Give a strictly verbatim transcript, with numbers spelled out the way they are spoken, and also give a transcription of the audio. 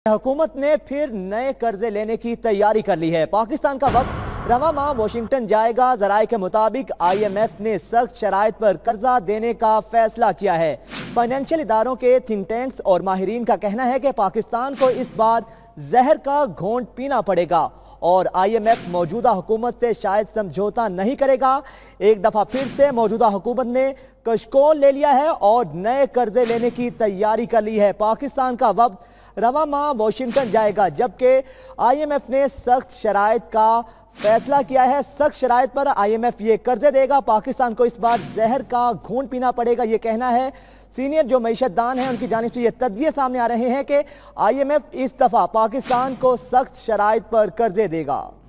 हुकूमत ने फिर नए कर्जे लेने की तैयारी कर ली है। पाकिस्तान का वक्त रवा माह वाशिंगटन जाएगा। जराये के मुताबिक आई एम एफ ने सख्त शराइत पर कर्जा देने का फैसला किया है। फाइनेंशियल इदारों के थिंक टैंक्स और माहिरीन का कहना है कि पाकिस्तान को इस बार जहर का घोंट पीना पड़ेगा और आई एम एफ मौजूदा हुकूमत से शायद समझौता नहीं करेगा। एक दफा फिर से मौजूदा हुकूमत ने कशकोल ले लिया है और नए कर्जे लेने की तैयारी कर ली है। पाकिस्तान का वक्त रवा माह वाशिंगटन जाएगा, जबकि आई एम एफ ने सख्त शराइत का फैसला किया है। सख्त शराइत पर आई एम एफ ये कर्जे देगा। पाकिस्तान को इस बार जहर का घूंट पीना पड़ेगा, ये कहना है सीनियर जो मईशतदान हैं उनकी जानिब से ये तज्जिए सामने आ रहे हैं कि आई एम एफ इस दफा पाकिस्तान को सख्त शराइत पर कर्जे देगा।